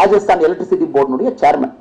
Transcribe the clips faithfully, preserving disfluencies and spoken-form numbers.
Rajasthan electricity போர்டுடைய chairman.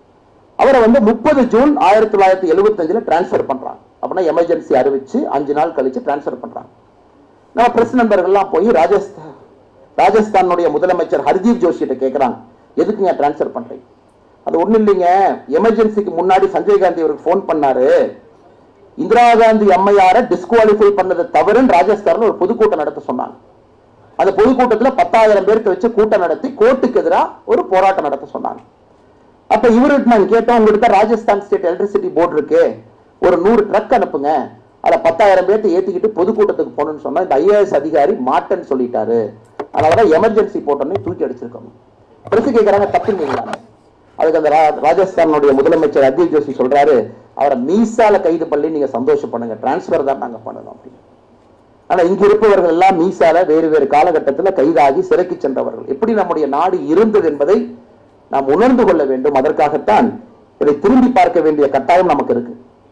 அவரை வந்து முப்பது ஜூன் ஆயிரத்தி தொள்ளாயிரத்தி எழுபத்தி அஞ்சுல டிரான்ஸ்பர் பண்றாங்க. அப்படின்னா எமர்ஜென்சி அறிவிச்சு அஞ்சு நாள் கழிச்சு டிரான்ஸ்பர் பண்றாங்க. நம்ம பிரஸ் நண்பர்கள்லாம் போய் ராஜஸ்தான் ராஜஸ்தானுடைய முதலமைச்சர் ஹர்தீப் ஜோஷிட்ட கேட்கிறாங்க, எதுக்குங்க டிரான்ஸ்பர் பண்றீங்க? அது ஒண்ணு இல்லைங்க, எமர்ஜென்சிக்கு முன்னாடி சஞ்சய் காந்தி அவருக்கு போன் பண்ணாரு, இந்திரா காந்தி அம்மையாரை டிஸ்குவாலிஃபை பண்ணது தவறுன்னு ராஜஸ்தான்ல ஒரு பொதுக்கூட்டம் நடத்த சொன்னாங்க. அந்த பொதுக்கூட்டத்தில் பத்தாயிரம் பேருக்கு வச்சு கூட்டம் நடத்தி கோர்ட்டுக்கு எதிராக ஒரு போராட்டம் நடத்த சொன்னாங்க. அப்ப இவருக்கு நான் கேட்டோம், உங்ககிட்ட ராஜஸ்தான் ஸ்டேட் எலக்ட்ரிசிட்டி போர்டு இருக்கு, ஒரு நூறு ட்ரக் அனுப்புங்க, அதை பத்தாயிரம் பேர்த்து ஏத்திக்கிட்டு பொதுக்கூட்டத்துக்கு போகணும்னு சொன்னா இந்த ஐஏஎஸ் அதிகாரி மாட்டேன்னு சொல்லிட்டாரு, அதனாலதான் எமர்ஜென்சி போட்டோன்னு தூக்கி அடிச்சிருக்கோம். பிரஸ் கேட்கறாங்க, தப்புங்களா? அதுக்கு அந்த ராஜஸ்தானுடைய முதலமைச்சர் ஹர்தீப் ஜோஷி சொல்றாரு, அவரை மீசால கைது பண்ணி நீங்க சந்தோஷப்படுங்க, டிரான்ஸ்பர் தான் நாங்க பண்ணணும் அப்படின்னு. ஆனா இங்க இருப்பவர்கள் எல்லாம் மீசால வேறு வேறு காலகட்டத்தில் கைதாகி சிறைக்கு சென்றவர்கள். எப்படி நம்முடைய நாடு இருந்தது என்பதை நாம் உணர்ந்து கொள்ள வேண்டும். அதற்காகத்தான் இதை திரும்பி பார்க்க வேண்டிய கட்டாயம் நமக்கு இருக்கு.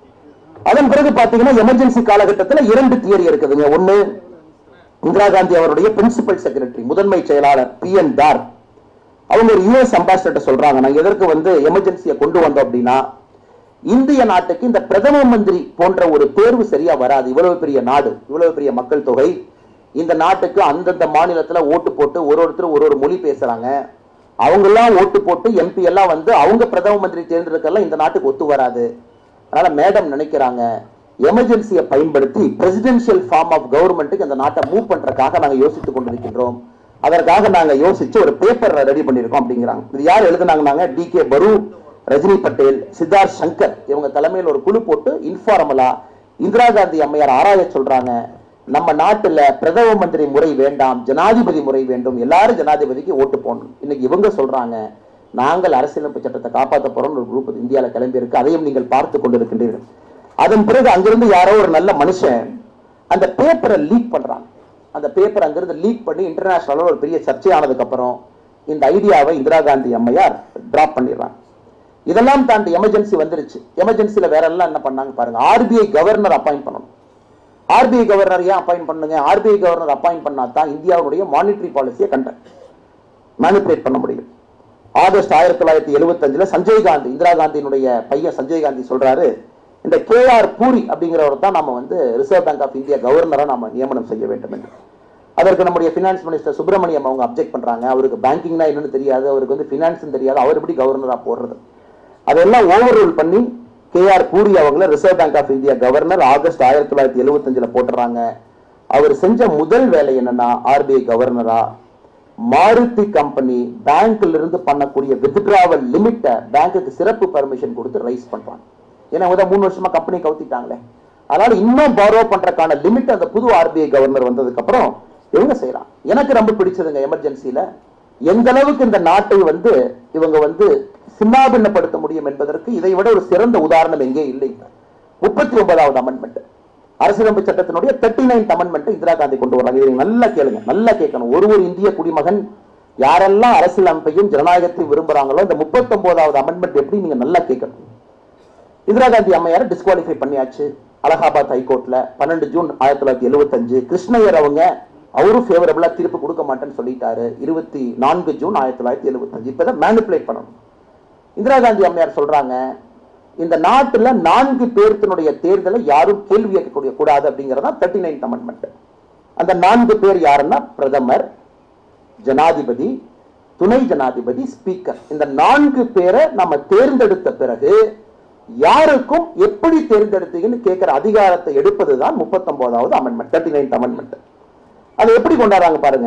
அதன் பிறகு பாத்தீங்கன்னா எமர்ஜென்சி காலகட்டத்தில் இரண்டு தியரி இருக்குதுங்க. ஒண்ணு, இந்திரா காந்தி அவருடைய பிரின்சிபல் செக்ரட்டரி முதன்மை செயலாளர் பி என் தார் அவங்க ஒரு யூஎஸ் அம்பாசிடர் சொல்றாங்க, நான் எதற்கு வந்து எமர்ஜென்சியை கொண்டு வந்தோம் அப்படின்னா, இந்திய நாட்டுக்கு இந்த பிரதம மந்திரி போன்ற ஒரு தேர்வு சரியா வராது. இவ்வளவு பெரிய நாடு, இவ்வளவு பெரிய மக்கள் தொகை, இந்த நாட்டுக்கு அந்தந்த மாநிலத்துல ஓட்டு போட்டு ஒரு ஒருத்தர் ஒரு ஒரு மொழி பேசுறாங்க, அவங்க எல்லாம் ஓட்டு போட்டு எம்பி எல்லாம் வந்து அவங்க பிரதம மந்திரி தேர்ந்தெடுக்கலாம் இந்த நாட்டுக்கு ஒத்து வராது. அதனால மேடம் நினைக்கிறாங்க, எமர்ஜென்சியை பயன்படுத்தி பிரசிடென்சியல் ஃபார்ம் ஆஃப் கவர்மெண்ட்டுக்கு இந்த நாட்டை மூவ் பண்றதுக்காக நாங்க யோசித்துக் கொண்டிருக்கின்றோம், அதற்காக நாங்க யோசிச்சு ஒரு பேப்பர் ரெடி பண்ணிருக்கோம் அப்படிங்கிறாங்க. இது யார் எழுதுனாங்க? டி கே பரு, ரஜினி பட்டேல், சித்தார்த் சங்கர் இவங்க தலைமையில் ஒரு குழு போட்டு இன்ஃபார்மலா இந்திரா காந்தி அம்மையார் ஆராய சொல்றாங்க. நம்ம நாட்டுல பிரதம மந்திரி முறை வேண்டாம், ஜனாதிபதி முறை வேண்டும், எல்லாரும் ஜனாதிபதிக்கு ஓட்டு போடணும். இன்னைக்கு இவங்க சொல்றாங்க, நாங்கள் அரசியலமைப்பு சட்டத்தை காப்பாற்ற போறோம் ஒரு குரூப் இந்தியாவில் கிளம்பி இருக்கு, அதையும் நீங்கள் பார்த்து கொண்டிருக்கின்றீர்கள். அதன் பிறகு அங்கிருந்து யாரோ ஒரு நல்ல மனுஷன் அந்த பேப்பரை லீக் பண்றாங்க. அந்த பேப்பர் அங்கிருந்து லீக் பண்ணி இன்டர்நேஷனல் ஒரு பெரிய சர்ச்சையானதுக்கு அப்புறம் இந்த ஐடியாவை இந்திரா காந்தி அம்மையார் டிராப் பண்ணிடுறாங்க. இதெல்லாம் தாண்டி எமர்ஜென்சி வந்துருச்சு. எமர்ஜென்சில வேற எல்லாம் என்ன பண்ணாங்க பாருங்க, ஆர்பிஐ கவர்னர் அப்பாயிண்ட் பண்ணணும். ஆர்பிஐ கவர்னர் ஏன் அப்பாயிண்ட் பண்ணுங்க? ஆர்பிஐ கவர்னர் அப்பாயிண்ட் பண்ணா தான் இந்தியாவுடைய மானிட்டரி பாலிசியை கண்டக்ட் மேனிபுலேட் பண்ண முடியும். ஆகஸ்ட் ஆயிரத்தி தொள்ளாயிரத்தி எழுபத்தி அஞ்சுல சஞ்சய் காந்தி, இந்திரா காந்தியினுடைய பையன் சஞ்சய் காந்தி சொல்றாரு, இந்த கே ஆர் பூரி அப்படிங்கிறவர் தான் நம்ம வந்து ரிசர்வ் பேங்க் ஆஃப் இந்தியா கவர்னரா நம்ம நியமனம் செய்ய வேண்டும் என்று. அதற்கு நம்முடைய பினான்ஸ் மினிஸ்டர் சுப்பிரமணியம் அவங்க அப்ஜெக்ட் பண்றாங்க. அவருக்கு பேங்கிங்னா என்னன்னு தெரியாது, அவருக்கு வந்து பினான்ஸ் தெரியாது, அவர் எப்படி கவர்னரா போடுறது? அதெல்லாம் ஓவர் ரூல் பண்ணி கே ஆர் பூரி அவங்களை reserve bank of India governor August ஆயிரத்தி தொள்ளாயிரத்தி எழுபத்தி அஞ்சுல போட்டுறாங்க. அவர் செஞ்ச முதல் வேலை என்னன்னா, ஆர்பிஐ கவர்னரா மாருதி கம்பெனி பேங்க்ல இருந்து பண்ணக்கூடிய வித்ட்ராவல் லிமிட்டை பேங்க்குக்கு சிறப்பு பர்மிஷன் கொடுத்து ரைஸ் பண்றாங்க. ஏன்னா மூணு வருஷமா கம்பெனி கவுத்திட்டாங்களே, அதனால இன்னும் பாரோ பண்றதுக்கான லிமிட் அந்த புது ஆர்பிஐ கவர்னர் வந்ததுக்கு அப்புறம் இவங்க செய்யலாம். எனக்கு ரொம்ப பிடிச்சதுங்க எமர்ஜென்சியில எந்த அளவுக்கு இந்த நாட்டை வந்து இவங்க வந்து சின்னாபின்னப்படுத்த முடியும் என்பதற்கு இதை விட ஒரு சிறந்த உதாரணம் எங்கே இல்லை. முப்பத்தி ஒன்பதாவது அமெண்ட்மெண்ட், அரசியலமைப்பு சட்டத்தினுடைய thirty ninth amendment Indira Gandhi கொண்டு வராங்க. இதை நல்லா கேளுங்க, நல்லா கேட்கணும். ஒரு ஒரு இந்திய குடிமகன் யாரெல்லாம் அரசியலமைப்பையும் ஜனநாயகத்தையும் விரும்புறாங்களோ இந்த முப்பத்தி ஒன்பதாவது அமெண்ட்மெண்ட் எப்படி நீங்க நல்லா கேட்கணும். இந்திரா காந்தி அம்மையாரை டிஸ்குவாலிஃபை பண்ணியாச்சு அலகாபாத் ஹைகோர்ட்ல பன்னெண்டு ஜூன் ஆயிரத்தி தொள்ளாயிரத்தி எழுபத்தி அஞ்சு. கிருஷ்ணய்யர் அவங்க அவரும் ஃபேவரபிளா தீர்ப்பு கொடுக்க மாட்டேன்னு சொல்லிட்டாரு இருபத்தி நான்கு ஜூன் ஆயிரத்தி தொள்ளாயிரத்தி எழுபத்தி அஞ்சு. இப்பதான் மேனிபுலேட் பண்ணணும். இந்திரா காந்தி அம்மையார் சொல்றாங்க, இந்த நாட்டுல நான்கு பேர்த்தினுடைய தேர்தலை யாரும் கேள்வி கேட்கக்கூடிய கூடாது அப்படிங்கறதா தேர்ட்டி நைன்த் அமெண்ட்மெண்ட். அந்த நான்கு பேர் யாருன்னா பிரதமர், ஜனாதிபதி, துணை ஜனாதிபதி, ஸ்பீக்கர். இந்த நான்கு பேரை நம்ம தேர்ந்தெடுத்த பிறகு யாருக்கும் எப்படி தேர்ந்தெடுத்தீங்கன்னு கேட்கிற அதிகாரத்தை எடுப்பதுதான் முப்பத்தி ஒன்பதாவது அமெண்ட்மெண்ட், தேர்ட்டி நைன்த் அமெண்ட்மெண்ட். அதை எப்படி கொண்டாடுறாங்க பாருங்க.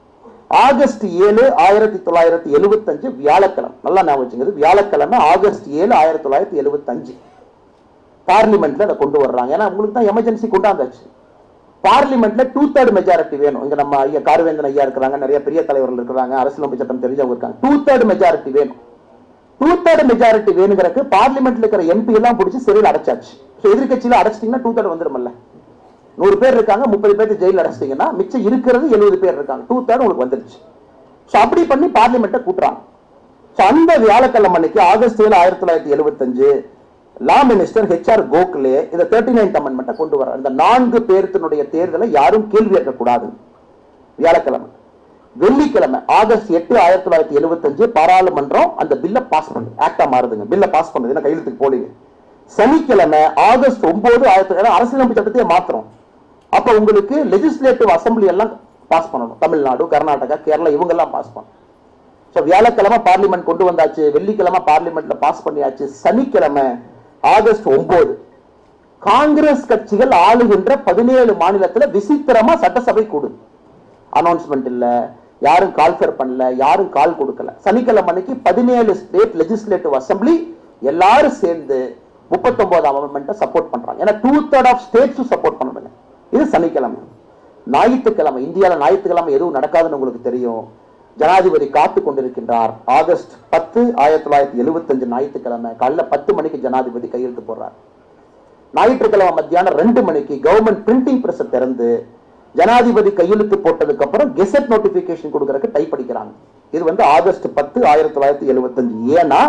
ஆகஸ்ட் ஏழு ஆயிரத்தி தொள்ளாயிரத்தி எழுபத்தி அஞ்சு வியாழக்கிழமை, நல்லா ஞாபகம் வச்சுங்க, வியாழக்கிழமை ஆகஸ்ட் ஏழு ஆயிரத்தி தொள்ளாயிரத்தி எழுபத்தி அஞ்சு பார்லிமெண்ட்ல அதை கொண்டு வர்றாங்க. ஏன்னா உங்களுக்கு தான் எமர்ஜென்சி கொண்டாந்தாச்சு. பார்லிமெண்ட்ல டூ தேர்ட் மெஜாரிட்டி வேணும். இங்க நம்ம ஐயா கார்வேந்தன் ஐயா இருக்கிறாங்க, நிறைய பெரிய தலைவர்கள் இருக்கிறாங்க, அரசியலமைப்பு சட்டம் தெரிஞ்சவங்க இருக்காங்க. டூ தேர்ட் மெஜாரிட்டி வேணும். டூ தேர்ட் மெஜாரிட்டி வேணுங்கிறதுக்கு பார்லிமெண்ட்ல இருக்கிற எம்பி எல்லாம் பிடிச்சி சிறையில் அடைச்சாச்சு. எதிர்கட்சியில அடைச்சிட்டீங்கன்னா டூ தேர்ட் வந்துருமல்ல. நூறு பேர் இருக்காங்க, முப்பது பேர் ஜெயில அடைச்சிட்டீங்கன்னா மிச்சம் இருக்கிறது எழுபது பேர் இருக்காங்க, டூ தேர்ட் உங்களுக்கு வந்துருச்சு. அப்படி பண்ணி பார்லிமெண்ட்டை கூட்டுறாங்க. அந்த வியாழக்கிழமை அன்னைக்கு ஆகஸ்ட் ஏழு ஆயிரத்தி தொள்ளாயிரத்தி எழுபத்தி அஞ்சு law minister H R Gokhale இந்த தேர்ட்டி நைன்த் அமெண்ட்மெண்ட்டை கொண்டு வர, இந்த நான்கு பேர்த்தினுடைய தேர்தலை யாரும் கேள்வி கேட்கக்கூடாது. வியாழக்கிழமை வெள்ளிக்கிழமை ஆகஸ்ட் எட்டு ஆயிரத்தி தொள்ளாயிரத்தி எழுபத்தி அஞ்சு பாராளுமன்றம் அந்த பில்ல பாஸ் பண்ணுது, ஆக்டா மாறுதுங்க, பில்ல பாஸ் பண்ணுது, ஏன்னா கையெழுத்துக்கு போலீங்க. சனிக்கிழமை ஆகஸ்ட் ஒன்பது ஆயிரத்தி அரசியலமைப்பு சட்டத்தையே மாத்திரம். அப்ப உங்களுக்கு லெஜிஸ்லேட்டிவ் அசம்பிளி எல்லாம் பாஸ் பண்ணணும், தமிழ்நாடு, கர்நாடகா, கேரளா இவங்க எல்லாம் பாஸ் பண்ணணும். வியாழக்கிழமை பார்லிமெண்ட் கொண்டு வந்தாச்சு, வெள்ளிக்கிழமை பார்லிமெண்ட்ல பாஸ் பண்ணியாச்சு. சனிக்கிழமை ஆகஸ்ட் ஒன்பது காங்கிரஸ் கட்சிகள் ஆளுகின்ற பதினேழு மாநிலத்துல விசித்திரமா சட்டசபை கூடுது. அனௌன்ஸ்மெண்ட் இல்ல, யாரும் கால்ஃபர் பண்ணல, யாரும் கால் கொடுக்கல. சனிக்கிழமை அன்னைக்கு பதினேழு ஸ்டேட் லெஜிஸ்லேட்டிவ் அசம்பிளி எல்லாரும் சேர்ந்து முப்பத்தி ஒன்பதாம் அமெண்ட்மெண்ட்டை சப்போர்ட் பண்றாங்க. ஏன்னா two third of states support பண்ணுங்க. இது சனிக்கிழமை. ஞாயிற்றுக்கிழமை, இந்தியாவில் ஞாயிற்றுக்கிழமை எதுவும் நடக்காதுன்னு உங்களுக்கு தெரியும். ஜனாதிபதி காத்து கொண்டிருக்கின்றார். ஆகஸ்ட் பத்து ஆயிரத்தி தொள்ளாயிரத்தி எழுபத்தி அஞ்சு ஞாயிற்றுக்கிழமை காலைல பத்து மணிக்கு ஜனாதிபதி கையெழுத்து போடுறார். ஞாயிற்றுக்கிழமை மத்தியானம் ரெண்டு மணிக்கு கவர்மெண்ட் பிரிண்டிங் பிரஸ் திறந்து ஜனாதிபதி கையெழுத்து போட்டதுக்கு அப்புறம் கெசட் நோட்டிபிகேஷன் கொடுக்கறதுக்கு டைப் அடிக்கிறாங்க. இது வந்து ஆகஸ்ட் பத்து ஆயிரத்தி தொள்ளாயிரத்தி எழுபத்தி அஞ்சு. ஏன்னா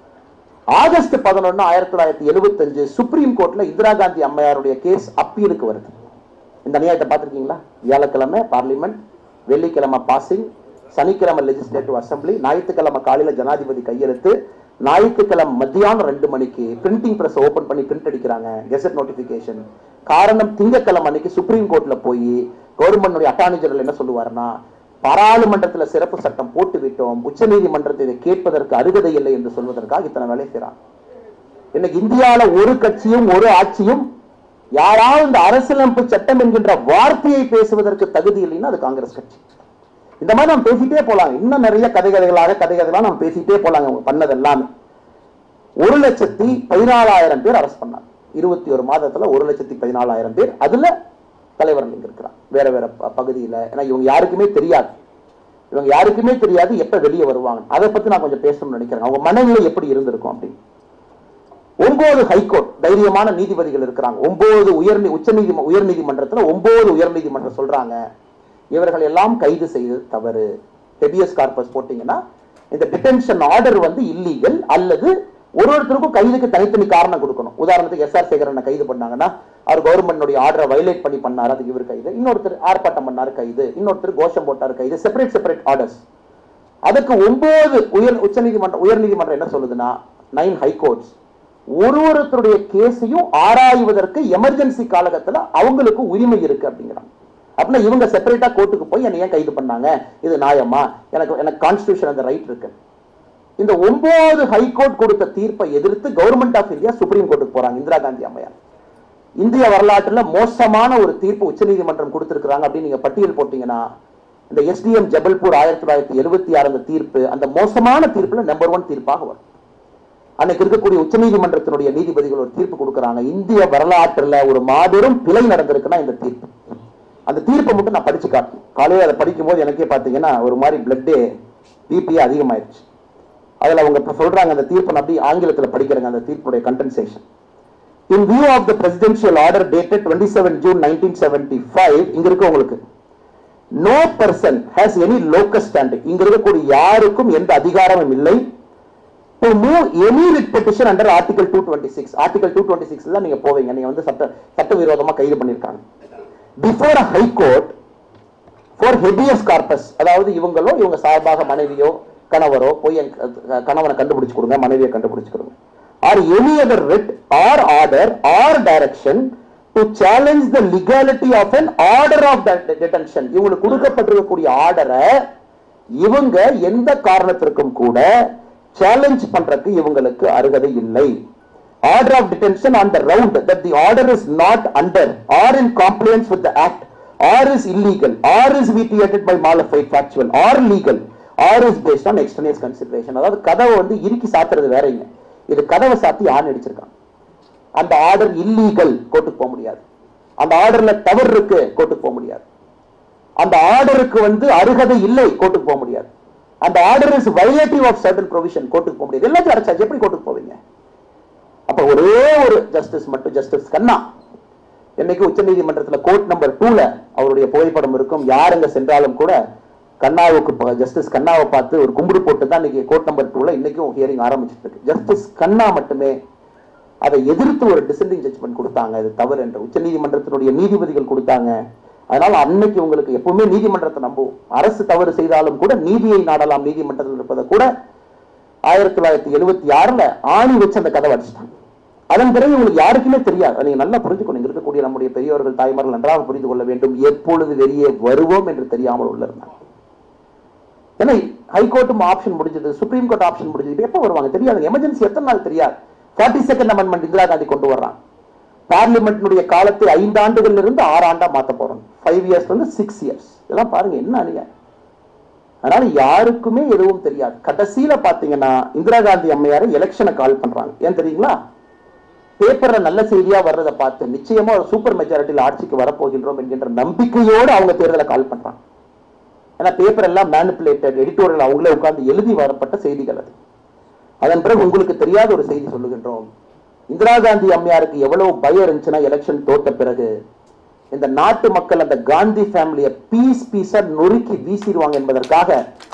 ஆகஸ்ட் பதினொன்னு ஆயிரத்தி தொள்ளாயிரத்தி எழுபத்தி அஞ்சு சுப்ரீம் கோர்ட்ல இந்திரா காந்தி அம்மையாருடைய கேஸ் அப்பீலுக்கு வருது. இந்த நியாயத்தை பார்த்திருக்கீங்களா? வியாழக்கிழமை பார்லிமெண்ட், வெள்ளிக்கிழமை பாசிங், சனிக்கிழமை லெஜிஸ்லேட்டிவ் அசம்பிளி, ஞாயிற்றுக்கிழமை காலையில ஜனாதிபதி கையெழுத்து, ஞாயிற்றுக்கிழமை மத்தியானம் ரெண்டு மணிக்கு பிரிண்டிங் பிரஸ் ஓபன் பண்ணி பிரிண்ட் அடிக்கிறாங்க, கெசட் நோட்டிபிகேஷன். காரணம், திங்கக்கிழமை அன்னைக்கு சுப்ரீம் கோர்ட்ல போய் கவர்மெண்ட் அட்டார்னி ஜெனரல் என்ன சொல்லுவாருன்னா, பாராளுமன்றத்தில் சிறப்பு சட்டம் போட்டு விட்டோம், உச்ச நீதிமன்றத்தை இதை கேட்பதற்கு அருகதை இல்லை என்று சொல்வதற்காக இத்தனை வேலை செய்யறாங்க. இன்னைக்கு இந்தியாவில் ஒரு கட்சியும் ஒரு ஆட்சியும் யாராவது இந்த அரசியலமைப்பு சட்டம் என்கின்ற வார்த்தையை பேசுவதற்கு தகுதி இல்லைன்னா அது காங்கிரஸ் கட்சி. இந்த மாதிரி நம்ம பேசிட்டே போலாம், இன்னும் நிறைய கதை கதைகளாக கதை கதைகளாக நம்ம பேசிட்டே போலாங்க. பண்ணது எல்லாமே ஒரு லட்சத்தி பதினாலாயிரம் பேர் அரெஸ்ட் பண்ணாங்க. இருபத்தி ஒரு மாதத்துல ஒரு லட்சத்தி பதினாலாயிரம் பேர். அதுல தலைவர் இங்க இருக்கிறான் வேற வேற பகுதியில. ஏன்னா இவங்க யாருக்குமே தெரியாது, இவங்க யாருக்குமே தெரியாது எப்ப வெளியே வருவாங்க. அதை பத்தி நான் கொஞ்சம் பேசணும்னு நினைக்கிறேன். அவங்க மனநிலை எப்படி இருந்திருக்கும் அப்படின்னு. ஒன்பது ஹைகோர்ட் தைரியமான நீதிபதிகள் இருக்கிறாங்க. ஒன்பது உயர் உச்ச நீதி உயர் நீதிமன்றத்துல ஒன்பது உயர் நீதிமன்றம் சொல்றாங்க, இவர்கள் எல்லாம் கைது செய்தது தவறு. ஹெபியஸ் கார்பஸ் போட்டீங்கன்னா இந்த டிடென்ஷன் ஆர்டர் வந்து இல்லீகல், அல்லது ஒரு ஒருத்தருக்கும் கைதுக்கு தனித்தனி காரணம் கொடுக்கணும். உதாரணத்துக்கு எஸ் ஆர் சேகரனை கைது பண்ணாங்கன்னா அவர் கவர்மெண்ட் ஆர்டரை வயலேட் பண்ணி பண்ணாரு, அதுக்கு இவர் கைது. இன்னொருத்தர் ஆர்ப்பாட்டம் பண்ணாரு கைது, இன்னொருத்தர் கோஷம் போட்டாரு கைது. Separate separate orders. அதுக்கு ஒன்பது உயர் உச்ச நீதிமன்றம் உயர் நீதிமன்றம் என்ன சொல்லுதுன்னா, நைன் ஹைகோர்ட்ஸ் ஒரு ஒருத்தருடைய கேஸையும் ஆராய்வதற்கு எமர்ஜென்சி காலகட்டத்தில் அவங்களுக்கு உரிமை இருக்கு அப்படிங்கிறாங்க. அப்படின்னா இவங்க செப்பரேட்டா கோர்ட்டுக்கு போய் என்ன ஏன் கைது பண்ணாங்க, இது நியாயமா, எனக்கு எனக்கு கான்ஸ்டிடியூஷன் அந்த ரைட் இருக்கு. இந்த ஒன்பது ஹைகோர்ட் கொடுத்த தீர்ப்பை எதிர்த்து கவர்மெண்ட் ஆஃப் இந்தியா சுப்ரீம் கோர்ட்டுக்கு போறாங்க. இந்திரா காந்தி அம்மையார் இந்திய வரலாற்றுல மோசமான ஒரு தீர்ப்பு உச்சநீதிமன்றம் கொடுத்திருக்கிறாங்க அப்படின்னு நீங்க பட்டியல் போட்டீங்கன்னா, இந்த எஸ்டிஎம் ஜபல்பூர் ஆயிரத்தி தொள்ளாயிரத்தி எழுபத்தி ஆறு அந்த தீர்ப்பு அந்த மோசமான தீர்ப்புல நம்பர் ஒன் தீர்ப்பாக வரும். அன்னைக்கு இருக்கக்கூடிய உச்சநீதிமன்றத்தினுடைய நீதிபதிகள் ஒரு தீர்ப்பு கொடுக்கறாங்க, இந்திய வரலாற்றுல ஒரு மாபெரும் பிழை நடந்திருக்குன்னா இந்த தீர்ப்பு. அந்த தீர்ப்பை மட்டும் நான் படிச்சு காட்டேன். காலையில் அதை படிக்கும் போது எனக்கே பார்த்தீங்கன்னா ஒரு மாதிரி பிளட்டே பிபி அதிகமாயிருச்சு. அதில் அவங்க சொல்றாங்க, அந்த தீர்ப்பை அப்படி ஆங்கிலத்தில் படிக்கிறாங்க. அந்த தீர்ப்புடைய condensation. In view of the presidential order dated twenty-seven June nineteen seventy-five, இங்க இருக்கு உங்களுக்கு, no person has any locus standi, இங்க இருக்கக்கூடிய யாருக்கும் எந்த அதிகாரமும் இல்லை to move any writ petition under article two twenty-six. article two twenty-six தான் நீங்க போவீங்க, நீங்க வந்து சட்ட சட்டவிரோதமா கைது பண்ணிருக்காங்க. Before a high court for habeas corpus, அதாவது இவங்களோ இவங்க சார்பாக மனைவியோ கணவரோ போய் கணவனை கண்டுபிடிச்சு கொடுங்க, மனைவியை கண்டுபிடிச்சு கொடுங்க, or any other writ or order or direction to challenge the legality of an order of detention. இவங்களுக்கு கொடுக்கப்பட்டிருக்கக்கூடிய ஆர்டரை இவங்க எந்த காரணத்திற்கும் கூட சேலஞ்ச் பண்றதுக்கு இவங்களுக்கு அருகதை இல்லை. Order of detention on the ground that the order is not under or in compliance with the act or is illegal or is vitiated by malified factual or legal or is based on extraneous consideration. அதாவது கதவை வந்து இறுக்கி சாத்துறது வேறங்க, இது கதவை சாத்தி ஆண் அடிச்சிருக்காங்க. அந்த ஆர்டர் இல்லீகல், கோர்ட்டுக்கு போக முடியாது. அந்த ஆர்டர்ல தவறு இருக்கு, கோர்ட்டுக்கு போக முடியாது. அந்த ஆர்டருக்கு வந்து அருகதை இல்லை, கோர்ட்டுக்கு போக முடியாது. அந்த order is violative of certain provision, கோர்ட்டுக்கு போக முடியாது. எல்லாத்தையும் அடைச்சாச்சு, எப்படி கோர்ட்டுக்கு போவீங்க? அப்ப ஒரே ஒரு ஜஸ்டிஸ் மட்டும், ஜஸ்டிஸ் கண்ணா. இன்னைக்கு உச்ச நீதிமன்றத்தில் கோர்ட் நம்பர் டூல அவருடைய புகைப்படம் இருக்கும். யாருங்க சென்றாலும் கூட கண்ணாவுக்கு, ஜஸ்டிஸ் கண்ணாவை பார்த்து ஒரு கும்பிடு போட்டு தான் இன்னைக்கு கோர்ட் நம்பர் டூல இன்னைக்கும் ஹியரிங் ஆரம்பிச்சிட்டு இருக்கு. ஜஸ்டிஸ் கண்ணா மட்டுமே அதை எதிர்த்து ஒரு டிசெண்டிங் ஜட்ஜ்மெண்ட் கொடுத்தாங்க, இது தவறு என்று. உச்ச நீதிமன்றத்தினுடைய நீதிபதிகள் கொடுத்தாங்க, அதனால அன்னைக்கு உங்களுக்கு எப்பவுமே நீதிமன்றத்தை நம்புவோம். அரசு தவறு செய்தாலும் கூட நீதியை நாடலாம் நீதிமன்றத்தில் இருப்பதை கூட ஆயிரத்தி தொள்ளாயிரத்தி எழுபத்தி ஆறுல ஆணி வச்சு அந்த கதை அடிச்சிட்டாங்க. அதன் பிறகு உங்களுக்கு யாருக்குமே தெரியாது. நீங்க நல்லா புரிஞ்சுக்கணும். இங்க இருக்கக்கூடிய நம்முடைய பெரியவர்கள் தாய்மார்கள் நன்றாக புரிந்து கொள்ள வேண்டும். எப்பொழுது வெளியே வருவோம் என்று தெரியாமல் உள்ள இருந்தாங்க. ஏன்னா ஹைகோர்ட்டும் ஆப்ஷன் முடிஞ்சது, சுப்ரீம் கோர்ட் ஆப்ஷன் முடிஞ்சது. எப்ப வருவாங்க தெரியாது. எமர்ஜென்சி எத்தனை நாள் தெரியாது. Forty second amendment Indira Gandhi கொண்டு வர்றாங்க. பார்லிமெண்ட்னுடைய காலத்தை ஐந்து ஆண்டுகள் இருந்து ஆறு ஆண்டா மாத்த போறோம். ஃபைவ் இயர்ஸ் வந்து சிக்ஸ் இயர்ஸ். இதெல்லாம் பாருங்க என்ன அநியாயம். அதனால யாருக்குமே எதுவும் தெரியாது. கடைசியில பாத்தீங்கன்னா இந்திரா காந்தி அம்மையாரை எலெக்ஷனை கால் பண்றாங்க. ஏன் தெரியுங்களா? பேப்பர்ல நல்ல செய்தியா வர்றதை பார்த்து நிச்சயமா ஒரு சூப்பர் மெஜாரிட்டியில் ஆட்சிக்கு வரப்போகின்றோம் என்கின்ற நம்பிக்கையோடு அவங்க தேர்தலை கால் பண்றாங்க. ஏன்னா பேப்பர் எல்லாம் மேனிபுலேட்டட், எடிட்டோரியல் அவங்களே உட்கார்ந்து எழுதி வரப்பட்ட செய்திகள் அது. அதன் பிறகு உங்களுக்கு தெரியாத ஒரு செய்தி சொல்லுகின்றோம். இந்திரா காந்தி அம்மையாருக்கு எவ்வளவு பயம் இருந்துச்சுன்னா எலெக்ஷன் தோட்ட பிறகு இந்த நாட்டு மக்கள் அந்த காந்தி ஃபேமிலியை பீஸ் பீஸா நொறுக்கி வீசிடுவாங்க என்பதற்காக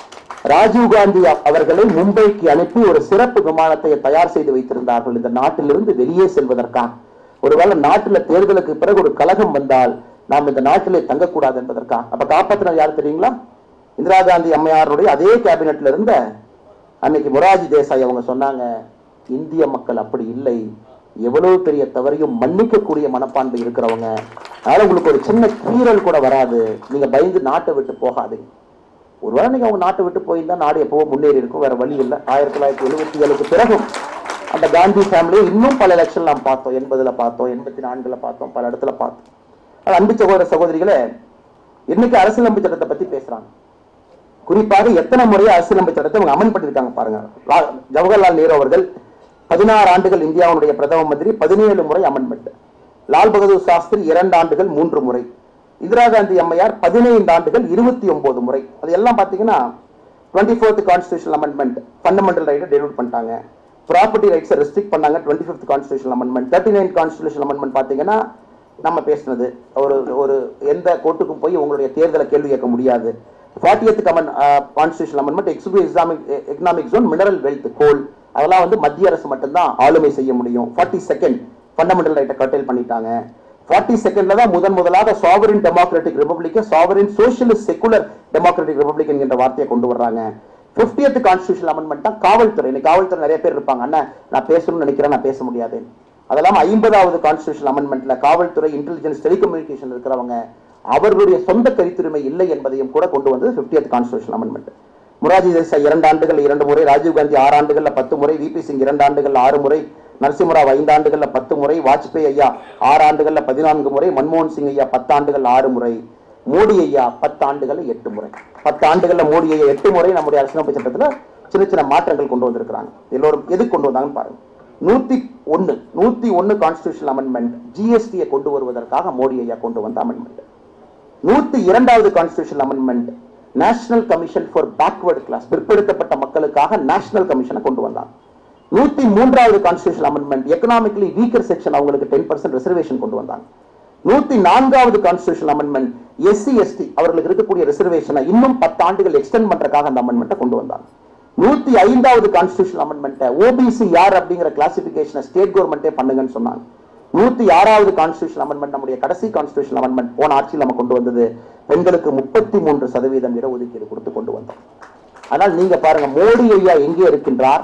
ராஜீவ் காந்தி அவர்களை மும்பைக்கு அனுப்பி ஒரு சிறப்பு விமானத்தை தயார் செய்து வைத்திருந்தார்கள். இந்த நாட்டிலிருந்து வெளியே செல்வதற்காக. ஒருவேளை நாட்டில் தேர்தலுக்கு பிறகு ஒரு கலகம் வந்தால் நாம் இந்த நாட்டிலே தங்கக்கூடாது என்பதற்காக. அப்ப காப்பாற்றினது யார் தெரியுங்களா? இந்திரா காந்தி அம்மையாருடைய அதே கேபினெட்ல இருந்த அன்னைக்கு மொராஜி தேசாய் அவங்க சொன்னாங்க, இந்திய மக்கள் அப்படி இல்லை, எவ்வளவு பெரிய தவறையும் மன்னிக்கக்கூடிய மனப்பான்மை இருக்கிறவங்க. அதனால உங்களுக்கு ஒரு சின்ன கீறல் கூட வராது. நீங்க பயந்து நாட்டை விட்டு போகாதீங்க. ஒருவேளை நீங்க அவங்க நாட்டை விட்டு போயிருந்தா நாடு எப்பவோ முன்னேறி இருக்கும். வேற வழி இல்லை. ஆயிரத்தி தொள்ளாயிரத்தி எழுபத்தி ஏழுக்கு பிறகும் அந்த காந்தி ஃபேமிலியை இன்னும் பல எலெக்ஷன் நாம் பார்த்தோம். எண்பதுல பார்த்தோம், எண்பத்தி நான்குல பார்த்தோம், பல இடத்துல பார்த்தோம். அன்பு சகோதர சகோதரிகளே, இன்னைக்கு அரசியலமைப்பு சட்டத்தை பத்தி பேசுறாங்க. குறிப்பாக எத்தனை முறை அரசியலமைப்பு சட்டத்தை அவங்க அமல் பண்ணிருக்காங்க பாருங்க. ஜவஹர்லால் நேரு அவர்கள் பதினாறு ஆண்டுகள் இந்தியாவுடைய பிரதம மந்திரி, பதினேழு முறை அமெண்ட்மெண்ட். லால் பகதூர் சாஸ்திரி இரண்டு ஆண்டுகள் மூன்று முறை. இந்திரா காந்தி அம்மையார் பதினைந்து ஆண்டுகள் இருபத்தி ஒன்பது முறை. அது எல்லாம் பாத்தீங்கன்னா twenty fourth constitution amendment, fundamental ரைட்டை டெலிவர் பண்ணிட்டாங்க. ப்ராப்பர்ட்டி ரைட்ஸை ரெஸ்ட்ரிக்ட் பண்ணாங்க. Twenty fifth constitution amendment, thirty nine constitution amendment பாத்தீங்கன்னா நம்ம பேசினது ஒரு ஒரு எந்த கோர்ட்டுக்கும் போய் உங்களுடைய தேர்தலை கேள்வி கேட்க முடியாது. Fortieth constitution amendment, exclusive Islamic economic zone, mineral wealth, coal, அதெல்லாம் வந்து மத்திய அரசு மட்டும்தான் ஆளுமை செய்ய முடியும். ஃபார்ட்டி செகண்ட் ஃபண்டமெண்டல் ரைட்டை கர்டைல் பண்ணிட்டாங்க. ஃபார்ட்டி செகண்ட்ல தான் முதன் முதலாக sovereign democratic republic, sovereign socialist secular democratic republic என்கின்ற வார்த்தையை கொண்டு வர்றாங்க. பிப்டியத் கான்ஸ்டியூஷன் அமெண்ட்மெண்ட் தான் காவல்துறை. இன்னைக்கு காவல்துறை நிறைய பேர் இருப்பாங்க, அண்ணா நான் பேசணும்னு நினைக்கிறேன், நான் பேச முடியாது. அதெல்லாம் ஐம்பதாவது கான்ஸ்டியூஷன் அமெண்ட்மெண்ட்ல காவல்துறை, இன்டெலிஜென்ஸ், டெலிகம்யூனிகேஷன் இருக்கிறவங்க அவர்களுடைய சொந்த கருத்துரிமை இல்லை என்பதையும் கூட கொண்டு வந்தது fiftieth constitution amendment. Morarji Desai இரண்டு ஆண்டுகள் இரண்டு முறை, ராஜீவ் காந்தி ஆறு ஆண்டுகள்ல பத்து முறை, விபி சிங் இரண்டு ஆண்டுகள் ஆறு முறை, நரசிம்மராவ் ஐந்து ஆண்டுகள்ல பத்து முறை, வாஜ்பேயி ஐயா ஆறு ஆண்டுகள்ல பதினான்கு முறை, மன்மோகன் சிங் ஐயா பத்து ஆண்டுகள் ஆறு முறை, மோடி ஐயா பத்து ஆண்டுகள் எட்டு முறை. பத்து ஆண்டுகள்ல மோடி ஐயா எட்டு முறை நம்முடைய அரசியலமைப்பு சட்டத்துல சின்ன சின்ன மாற்றங்கள் கொண்டு வந்திருக்கிறாங்க. எல்லோரும் எதுக்கு கொண்டு வந்தாங்கன்னு பாருங்க. நூத்தி ஒன்னு நூத்தி ஒன்னு கான்ஸ்டியூஷன் அமெண்ட்மெண்ட், ஜிஎஸ்டியை கொண்டு வருவதற்காக மோடி ஐயா கொண்டு வந்த அமெண்ட்மெண்ட். நூத்தி இரண்டாவது constitution amendment, national commission for backward class, பிற்படுத்தப்பட்ட மக்களுக்காக நேஷனல் கமிஷனை கொண்டு வந்தாங்க. நூத்தி மூன்றாவது constitution amendment, economically weaker section அவங்களுக்கு டென் பர்சன்ட் ரிசர்வேஷன் கொண்டு வந்தாங்க. நூத்தி நான்காவது கான்ஸ்டியூஷன் அமெண்ட்மெண்ட், எஸ்சி எஸ்டி அவர்களுக்கு இருக்கக்கூடிய ரிசர்வேஷனை இன்னும் பத்து ஆண்டுகள் எக்ஸ்டெண்ட் பண்றதுக்காக அந்த அமெண்ட்மெண்ட்டை கொண்டு வந்தாங்க. நூத்தி ஐந்தாவது கான்ஸ்டியூஷன் அமெண்ட்மெண்ட், ஓபிசி யார் அப்படிங்கிற கிளாசிபிகேஷனை ஸ்டேட் கவர்மெண்டே பண்ணுங்கன்னு சொன்னாங்க. நூத்தி ஆறாவது கான்ஸ்டியூஷன் அமெண்ட்மெண்ட், நம்முடைய கடைசி கான்ஸ்டியூஷன் அமெண்ட்மெண்ட் போன ஆட்சியில் நம்ம கொண்டு வந்தது, பெண்களுக்கு முப்பத்தி மூன்று சதவீதம் இடஒதுக்கீடு கொடுத்து கொண்டு வந்தோம். ஆனால் நீங்க பாருங்க, மோடி ஐயா எங்கே இருக்கின்றார்?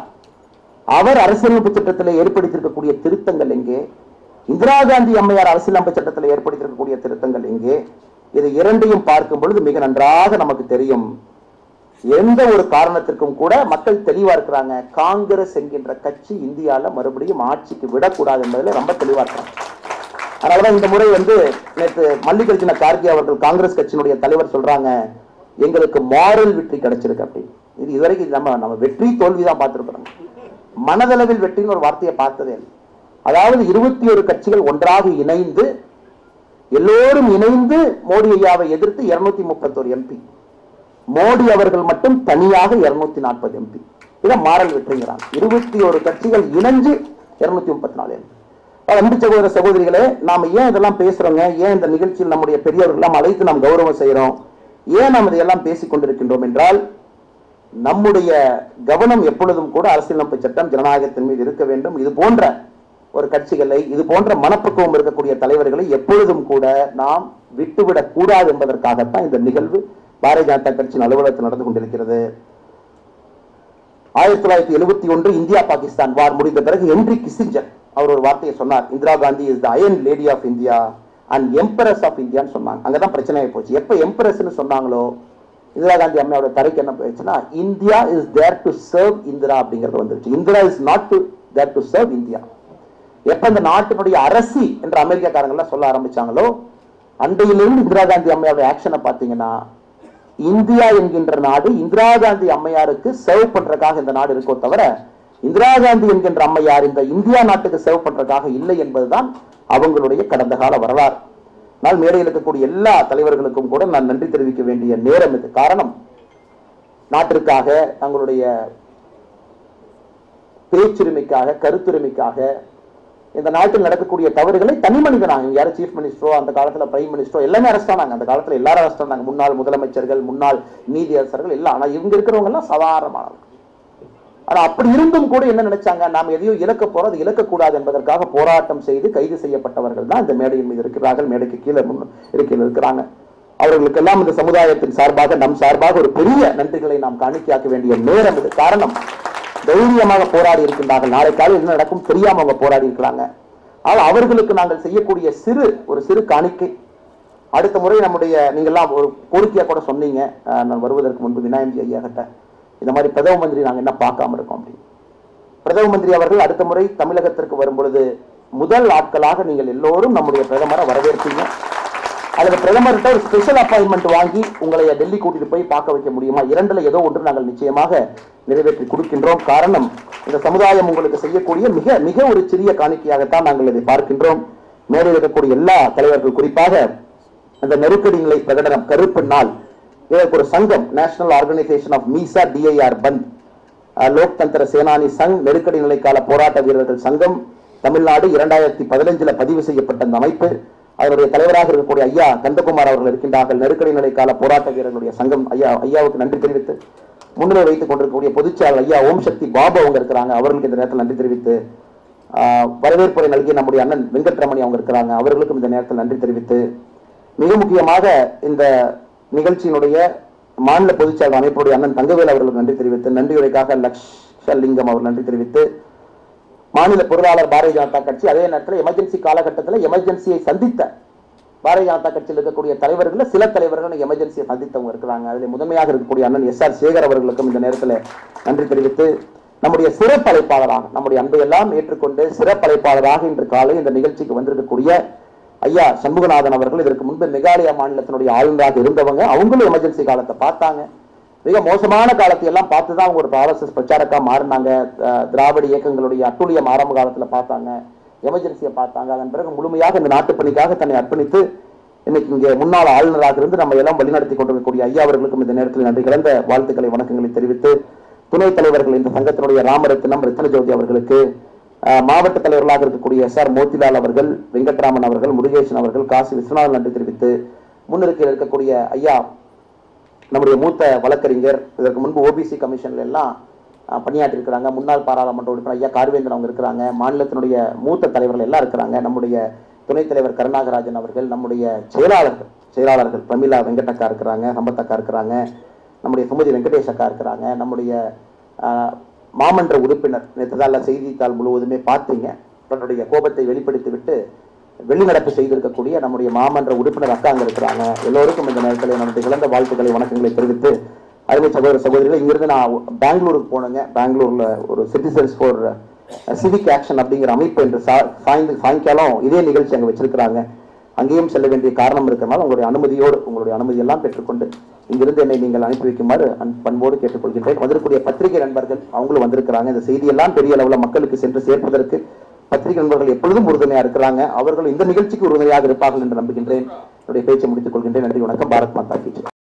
அவர் அரசியலமைப்பு சட்டத்தில் ஏற்படுத்தியிருக்கக்கூடிய திருத்தங்கள் எங்கே? இந்திரா காந்தி அம்மையார் அரசியலமைப்பு சட்டத்தில் ஏற்படுத்தியிருக்கக்கூடிய திருத்தங்கள் எங்கே? இது இரண்டையும் பார்க்கும் பொழுது மிக நன்றாக நமக்கு தெரியும், எந்த ஒரு காரணத்திற்கும் கூட மக்கள் தெளிவா இருக்கிறாங்க. காங்கிரஸ் என்கின்ற கட்சி இந்தியால மறுபடியும் ஆட்சிக்கு விடக்கூடாது என்பதில் ரொம்ப தெளிவா இருக்கிறாங்க. அதனாலதான் இந்த முறை வந்து நேற்று மல்லிகார்ஜுன கார்கே அவர்கள், காங்கிரஸ் கட்சியினுடைய தலைவர் சொல்றாங்க, எங்களுக்கு மாரல் வெற்றி கிடைச்சிருக்கு அப்படின்னு. இது இதுவரைக்கும் நம்ம நம்ம வெற்றி தோல்விதான் பார்த்திருக்கிறோம். மனதளவில் வெற்றின்னு ஒரு வார்த்தையை பார்த்ததே இல்லை. அதாவது இருபத்தி ஒரு கட்சிகள் ஒன்றாக இணைந்து, எல்லோரும் இணைந்து மோடி ஐயாவை எதிர்த்து இருநூத்தி முப்பத்தோரு எம்பி, மோடி அவர்கள் மட்டும் தனியாக இருநூத்தி நாற்பது எம்பி. இதை மாறல் வெற்றிங்கிறாங்க. இருபத்தி ஒரு கட்சிகள் இணைஞ்சு இருநூத்தி முப்பத்தி நாலு எம்பி. அன்பு சகோதர சகோதரிகளே, நாம ஏன் இதெல்லாம் பேசுறோங்க? ஏன் இந்த நிகழ்ச்சியில் நம்முடைய பெரியவர்கள் எல்லாம் அழைத்து நாம் கௌரவம் செய்யறோம்? ஏன் நாம் இதையெல்லாம் பேசிக் கொண்டிருக்கின்றோம் என்றால், நம்முடைய கவனம் எப்பொழுதும் கூட அரசியலமைப்பு சட்டம், ஜனநாயகத்தின் மீது இருக்க வேண்டும். இது போன்ற ஒரு கட்சிகளை, இது போன்ற மனப்பக்குவம் இருக்கக்கூடிய தலைவர்களை எப்பொழுதும் கூட நாம் விட்டுவிடக் கூடாது என்பதற்காகத்தான் இந்த நிகழ்வு பாரதிய ஜனதா கட்சியின் அலுவலகத்தில் நடந்து கொண்டிருக்கிறது. ஆயிரத்தி தொள்ளாயிரத்தி எழுபத்தி ஒன்று இந்தியா பாகிஸ்தான் வார் முடிந்த பிறகு ஹென்றி கிசிஞ்சர் அவர் ஒரு வார்த்தையை சொன்னார். Indira Gandhi is the iron lady of India and empress of இந்தியான்னு சொன்னாங்க. அங்கதான் பிரச்சனையாகி போச்சு. எப்ப எம்பரஸ்ன்னு சொன்னாங்களோ இந்திரா காந்தி அம்மையோட தரைக்கு என்ன போயிடுச்சுன்னா, India is there to serve Indira அப்படிங்கிறது வந்துருச்சு. Indira is not to there to serve India. எப்ப இந்த நாட்டினுடைய அரசி என்ற அமெரிக்காக்காரங்களாம் சொல்ல ஆரம்பிச்சாங்களோ, அன்றையிலிருந்து இந்திரா காந்தி அம்மையோட ஆக்ஷனை பார்த்தீங்கன்னா, இந்தியா என்கின்ற நாடு இந்திரா காந்தி அம்மையாருக்கு சர்வ் பண்றதுக்காக இந்த நாடு இருக்கோ தவிர இந்திரா காந்தி என்கின்ற அம்மையார் இந்த இந்தியா நாட்டுக்கு சர்வ் பண்றதுக்காக இல்லை என்பதுதான் அவங்களுடைய கடந்த கால வரலாறு. நான் மேடையில் இருக்கக்கூடிய எல்லா தலைவர்களுக்கும் கூட நான் நன்றி தெரிவிக்க வேண்டிய நேரம் இது. காரணம், நாட்டிற்காக தங்களுடைய பேச்சுரிமைக்காக, கருத்துரிமைக்காக இந்த நாட்டில் நடக்கக்கூடிய தவறுகளை தனி மனிதனாக, யாரும் சீஃப் மினிஸ்டரோ அந்த காலத்துல பிரைம் மினிஸ்டரோ எல்லாமே அரெஸ்ட் ஆனாங்க. அந்த காலத்துல எல்லாரும் அரெஸ்ட் ஆனாங்க. முன்னாள் முதலமைச்சர்கள், முன்னாள் நீதியரசர்கள் எல்லாம். ஆனா இவங்க இருக்கிறவங்க எல்லாம் சாதாரணமானவங்க. ஆனா அப்படி இருந்தும் கூட என்ன நினைச்சாங்க, நாம் எதையோ இழக்க போறோம், அது இழக்கக்கூடாது என்பதற்காக போராட்டம் செய்து கைது செய்யப்பட்டவர்கள் தான் இந்த மேடையின் மீது இருக்கிறார்கள். மேடைக்கு கீழே இருக்கையில் இருக்கிறாங்க. அவர்களுக்கெல்லாம் இந்த சமுதாயத்தின் சார்பாக, நம் சார்பாக ஒரு பெரிய நன்றிகளை நாம் காணிக்கையாக்க வேண்டிய நேரம் இது. காரணம், தைரியமாக போராடி இருக்கின்றார்கள். நாளை காலையில் என்ன நடக்கும் தெரியாம அவங்க போராடி இருக்கிறாங்க. ஆனால் அவர்களுக்கு நாங்கள் செய்யக்கூடிய சிறு ஒரு சிறு காணிக்கை, அடுத்த முறை நம்முடைய நீங்கள்லாம் ஒரு கோரிக்கையா கூட சொன்னீங்க நான் வருவதற்கு முன்பு விநாயகி ஐயா கிட்ட, இந்த மாதிரி பிரதம மந்திரி நாங்கள் என்ன பார்க்காம இருக்கோம் அப்படின்னு. பிரதம மந்திரி அவர்கள் அடுத்த முறை தமிழகத்திற்கு வரும் பொழுது முதல் ஆட்களாக நீங்கள் எல்லோரும் நம்முடைய பிரதமரை வரவேற்பீங்க. அதில் பிரதமர்கிட்ட ஒரு ஸ்பெஷல் அப்பாயின்மெண்ட் வாங்கி உங்களை டெல்லி கூட்டிட்டு போய் பார்க்க வைக்க முடியுமா? இரண்டுல ஏதோ ஒன்று நாங்கள் நிச்சயமாக நிறைவேற்றி கொடுக்கின்றோம். காரணம், இந்த சமுதாயம் உங்களுக்கு செய்யக்கூடிய மிக மிக ஒரு சிறிய காணிக்கையாகத்தான் நாங்கள் இதை பார்க்கின்றோம். மேலே இருக்கக்கூடிய எல்லா தலைவர்கள், குறிப்பாக இந்த நெருக்கடி நிலை பிரகடனம், கருப்பு நாள், இதற்கு ஒரு சங்கம், national organisation of MISA DIR பந்த், லோக் தந்திர சேனானி சங், நெருக்கடி நிலை கால போராட்ட வீரர்கள் சங்கம் தமிழ்நாடு இரண்டாயிரத்தி பதினஞ்சுல பதிவு செய்யப்பட்ட அந்த அமைப்பு, அதனுடைய தலைவராக இருக்கக்கூடிய ஐயா கந்தகுமார் அவர்கள் இருக்கின்றார்கள். நெருக்கடி நிலை கால போராட்ட வீரர்களுடைய சங்கம் ஐயா ஐயாவுக்கு நன்றி தெரிவித்து, முன்னிலை வைத்துக் கொண்டிருக்கக்கூடிய பொதுச்செயலாளர் ஐயா ஓம் சக்தி பாபு அவங்க இருக்கிறாங்க, அவர்களுக்கு இந்த நேரத்தில் நன்றி தெரிவித்து, வரவேற்புரை நல்கிய நம்முடைய அண்ணன் வெங்கட்ரமணி அவங்க இருக்கிறாங்க, அவர்களுக்கும் இந்த நேரத்தில் நன்றி தெரிவித்து, மிக முக்கியமாக இந்த நிகழ்ச்சியினுடைய மாநில பொதுச்செயலாளர் அமைப்புடைய அண்ணன் தங்கவேல் அவர்களுக்கு நன்றி தெரிவித்து, நன்றியுரைக்காக லக்ஷலிங்கம் அவர் நன்றி தெரிவித்து, மாநில பொருளாளர் பாரதிய ஜனதா கட்சி, அதே நேரத்தில் எமர்ஜென்சி காலகட்டத்தில் எமர்ஜென்சியை சந்தித்த பாரதிய ஜனதா கட்சியில் இருக்கக்கூடிய தலைவர்கள், சில தலைவர்கள் எமர்ஜென்சியை சந்தித்தவங்க இருக்கிறாங்க. அதில் முதன்மையாக இருக்கக்கூடிய அண்ணன் எஸ் ஆர் சேகர் அவர்களுக்கும் இந்த நேரத்தில் நன்றி தெரிவித்து, நம்முடைய சிறப்பழைப்பாளராக, நம்முடைய அன்பை எல்லாம் ஏற்றுக்கொண்டு சிறப்பழைப்பாளராக இன்று காலை இந்த நிகழ்ச்சிக்கு வந்திருக்கக்கூடிய ஐயா சண்முகநாதன் அவர்கள், இதற்கு முன்பு மெகாலயா மாநிலத்தினுடைய ஆளுநராக இருந்தவங்க, அவங்களும் எமர்ஜென்சி காலத்தை பார்த்தாங்க. மிக மோசமான காலத்தை எல்லாம் பார்த்துதான் அவங்க ஒரு ஆர்எஸ்எஸ் பிரச்சாரக்கா மாறினாங்க. திராவிட இயக்கங்களுடைய அட்டுழியம் ஆரம்ப காலத்துல பார்த்தாங்க, எமர்ஜென்சியை பார்த்தாங்க. அதன் பிறகு முழுமையாக இந்த நாட்டு பணிக்காக தன்னை அர்ப்பணித்து இன்னைக்கு இங்கே முன்னாள் ஆளுநராக இருந்து நம்ம எல்லாம் வழிநடத்தி கொண்டிருக்கக்கூடிய ஐயா அவர்களுக்கும் இந்த நேரத்தில் நன்றி கலந்த வாழ்த்துக்களை, வணக்கங்களை தெரிவித்து, துணைத் தலைவர்கள் இந்த சங்கத்தினுடைய ராமரத்னம் ரத்ன ஜோதி அவர்களுக்கு, மாவட்ட தலைவர்களாக இருக்கக்கூடிய எஸ் ஆர் மோத்திலால் அவர்கள், வெங்கட்ராமன் அவர்கள், முருகேசன் அவர்கள், காசி விஸ்வநாதன் நன்றி தெரிவித்து, முன்னிருக்கையில் இருக்கக்கூடிய ஐயா நம்முடைய மூத்த வழக்கறிஞர், இதற்கு முன்பு ஓபிசி கமிஷன்ல எல்லாம் பணியாற்றி இருக்கிறாங்க, முன்னாள் பாராளுமன்ற உறுப்பினர் ஐயா கார்வேந்தன் அவங்க இருக்கிறாங்க, மாநிலத்தினுடைய மூத்த தலைவர்கள் எல்லாம் இருக்கிறாங்க, நம்முடைய துணைத் தலைவர் கருணாகராஜன் அவர்கள், நம்முடைய செயலாளர்கள் செயலாளர்கள் பிரமிளா வெங்கடக்கா இருக்கிறாங்க, சம்பத்தக்கா இருக்கிறாங்க, நம்முடைய சுமதி வெங்கடேஷ் அக்கா இருக்கிறாங்க, நம்முடைய மாமன்ற உறுப்பினர் நேற்றுதான் செய்தித்தாள் முழுவதுமே பார்த்தீங்க, தன்னுடைய கோபத்தை வெளிப்படுத்தி விட்டு வெளிநடப்பு செய்திருக்கக்கூடிய நம்முடைய மாமன்ற உறுப்பினர் அக்கா அங்க இருக்கிறாங்க. எல்லோருக்கும் இந்த நேரத்தில் நம்முடைய இழந்த வாழ்த்துக்களை, வணக்கங்களை தெரிவித்து, அருமை சகோதர சகோதரிகள், இங்கிருந்து நான் பெங்களூருக்கு போனேங்க. பெங்களூர்ல ஒரு சிட்டிசன்ஸ் ஃபார் சிவிக் ஆக்ஷன் அப்படிங்கிற அமைப்பு என்று சாயங்காலம் இதே நிகழ்ச்சி அங்கே வச்சிருக்கிறாங்க. அங்கேயும் செல்ல வேண்டிய காரணம் இருக்கிறனால உங்களுடைய அனுமதியோடு, உங்களுடைய அனுமதி எல்லாம் பெற்றுக்கொண்டு இங்கிருந்து என்னை நீங்கள் அனுப்பி வைக்குமாறு பண்போடு கேட்டுக்கொள்கின்றேன். வந்திருக்கூடிய பத்திரிகை நண்பர்கள் அவங்களும் வந்திருக்கிறாங்க. இந்த செய்தியெல்லாம் பெரிய அளவில் மக்களுக்கு சென்று சேர்ப்பதற்கு பத்திரிகை நண்பர்கள் எப்பொழுதும் உறுதுணையாக இருக்கிறாங்க. அவர்கள் இந்த நிகழ்ச்சிக்கு உறுதுணையாக இருப்பார்கள் என்று நம்புகின்றேன். என்னுடைய பேச்சை முடித்துக் கொள்கின்றேன். நன்றி, வணக்கம். பாரத் மாதா கி ஜெய்.